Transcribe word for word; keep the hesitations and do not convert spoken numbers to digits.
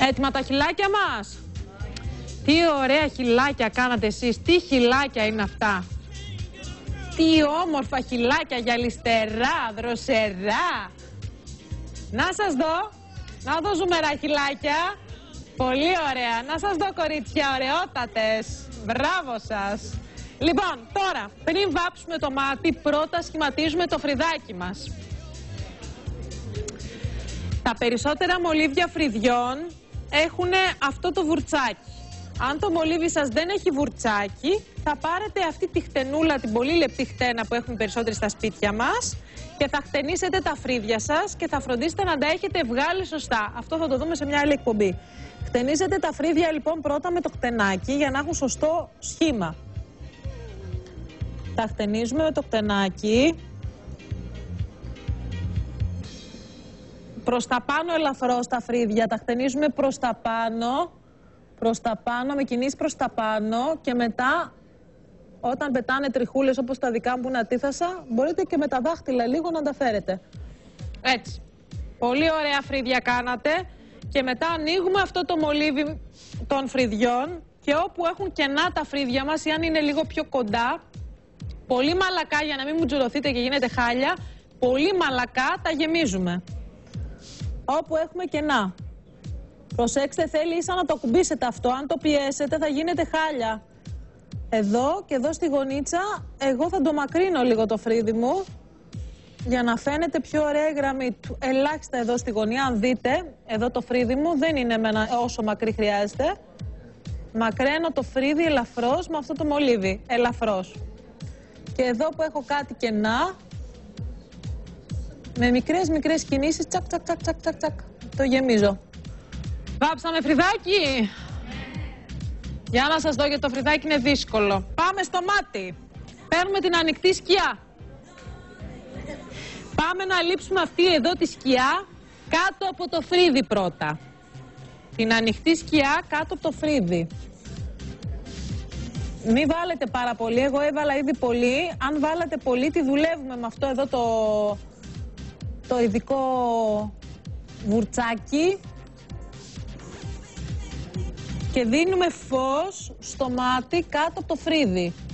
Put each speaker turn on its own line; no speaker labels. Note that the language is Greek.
Έτοιμα τα χυλάκια μας? Τι ωραία χυλάκια κάνατε εσείς. Τι χυλάκια είναι αυτά. Τι όμορφα χυλάκια, γυαλιστερά, δροσερά. Να σας δω. Να δω ζουμερά χυλάκια. Πολύ ωραία. Να σας δω κορίτσια, ωραιότατες. Μπράβο σας. Λοιπόν, τώρα, πριν βάψουμε το μάτι, πρώτα σχηματίζουμε το φρυδάκι μας. Τα περισσότερα μολύβια φρυδιών έχουν αυτό το βουρτσάκι. Αν το μολύβι σας δεν έχει βουρτσάκι, θα πάρετε αυτή τη χτενούλα, την πολύ λεπτή χτένα που έχουν περισσότεροι στα σπίτια μας και θα χτενίσετε τα φρύδια σας και θα φροντίσετε να τα έχετε βγάλει σωστά. Αυτό θα το δούμε σε μια άλλη εκπομπή. Χτενίζετε τα φρύδια λοιπόν πρώτα με το χτενάκι για να έχουν σωστό σχήμα. Τα χτενίζουμε με το χτενάκι. Προς τα πάνω ελαφρώς τα φρύδια, τα χτενίζουμε προς τα πάνω. Προς τα πάνω, με κινήσεις προς τα πάνω και μετά όταν πετάνε τριχούλες όπως τα δικά μου που είναι ατίθασα, μπορείτε και με τα δάχτυλα λίγο να τα φέρετε. Έτσι. Πολύ ωραία φρύδια κάνατε και μετά ανοίγουμε αυτό το μολύβι των φρυδιών και όπου έχουν κενά τα φρύδια μας ή αν είναι λίγο πιο κοντά, πολύ μαλακά για να μην μου τζουρωθείτε και γίνετε χάλια, πολύ μαλακά τα γεμίζουμε. Όπου έχουμε κενά. Προσέξτε, θέλει ίσα να το κουμπίσετε αυτό. Αν το πιέσετε θα γίνετε χάλια. Εδώ και εδώ στη γωνίτσα, εγώ θα το μακρύνω λίγο το φρύδι μου για να φαίνεται πιο ωραία η γραμμή του. Ελάχιστα εδώ στη γωνία, αν δείτε, εδώ το φρύδι μου δεν είναι με ένα, όσο μακρύ χρειάζεται. Μακραίνω το φρύδι ελαφρώς με αυτό το μολύβι, ελαφρώς. Και εδώ που έχω κάτι κενά, με μικρές μικρές κινήσεις, τσακ τσακ τσακ τσακ τσακ, τσακ το γεμίζω. Βάψαμε φρυδάκι. Για να σας δω, γιατί το φρυδάκι είναι δύσκολο. Πάμε στο μάτι. Παίρνουμε την ανοιχτή σκιά. Πάμε να λείψουμε αυτή εδώ τη σκιά κάτω από το φρύδι πρώτα. Την ανοιχτή σκιά κάτω από το φρύδι. Μην βάλετε πάρα πολύ, εγώ έβαλα ήδη πολύ. Αν βάλατε πολύ, τη δουλεύουμε με αυτό εδώ το, το ειδικό βουρτσάκι. Και δίνουμε φως στο μάτι κάτω από το φρύδι.